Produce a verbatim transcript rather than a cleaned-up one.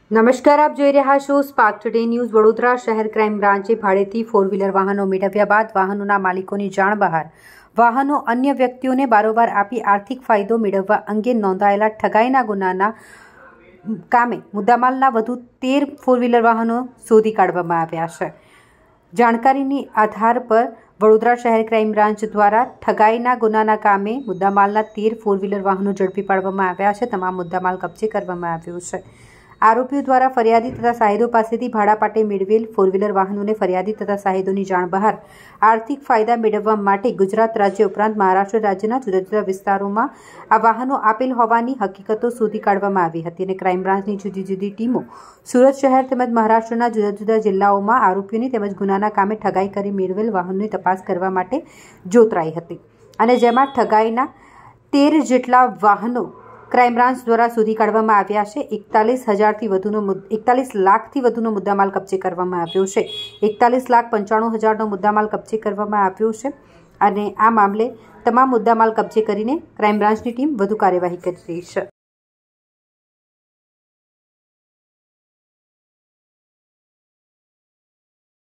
નમસ્કાર, આપ જોઈ રહ્યા છો સ્પાર્ક ટુડે ન્યૂઝ। વડોદરા શહેર ક્રાઇમ બ્રાન્ચે ભાડેથી ફોર વ્હીલર વાહનો મેળવ્યા બાદ વાહનોના માલિકોની જાણ બહાર। વાહનો અન્ય વ્યક્તિઓને બારોબાર આપી આર્થિક ફાયદો મેળવવા અંગે નોંધાયેલા ઠગાઈના ગુનાના કામે મુદ્દામાલના વધુ તેર ફોર વ્હીલર વાહનો શોધી કાઢવામાં આવ્યા છે। જાણકારીની આધાર પર વડોદરા શહેર ક્રાઇમ બ્રાન્ચ દ્વારા ઠગાઈના ગુનાના કામે મુદ્દામાલના તેર ફોર વ્હીલર વાહનો ઝડપી પાડવામાં આવ્યા છે। તમામ મુદ્દામાલ કબજે કરવામાં આવ્યો છે। આરોપીઓ દ્વારા ફરિયાદી તથા સાહિદો પાસેથી ભાડા પાટે મેળવેલ ફોર વ્હીલર વાહનોને ફરિયાદી તથા સાહિદોની જાણ બહાર આર્થિક ફાયદા મેળવવા માટે ગુજરાત રાજ્ય ઉપરાંત મહારાષ્ટ્ર રાજ્યના જુદા જુદા વિસ્તારોમાં આ વાહનો આપેલ હોવાની હકીકતો શોધી કાઢવામાં આવી હતી અને ક્રાઇમ બ્રાન્ચની જુદી જુદી ટીમો સુરત શહેર તેમજ મહારાષ્ટ્રના જુદા જુદા જિલ્લાઓમાં આરોપીઓની તેમજ ગુનાના કામે ઠગાઈ કરી મેળવેલ વાહનોની તપાસ કરવા માટે જોતરાઈ હતી અને જેમાં ઠગાઈના તેર જેટલા વાહનો ક્રાઇમ બ્રાન્ચ દ્વારા શોધી કાઢવામાં આવ્યા છે। એકતાલીસ હજારથી વધુનો એકતાલીસ લાખથી વધુનો મુદ્દામાલ કબજે કરવામાં આવ્યો છે। એકતાલીસ લાખ પંચાણું હજારનો મુદ્દામાલ કબજે કરવામાં આવ્યો છે અને આ મામલે તમામ મુદ્દામાલ કબજે કરીને ક્રાઇમ બ્રાન્ચની ટીમ વધુ કાર્યવાહી કરી રહી છે।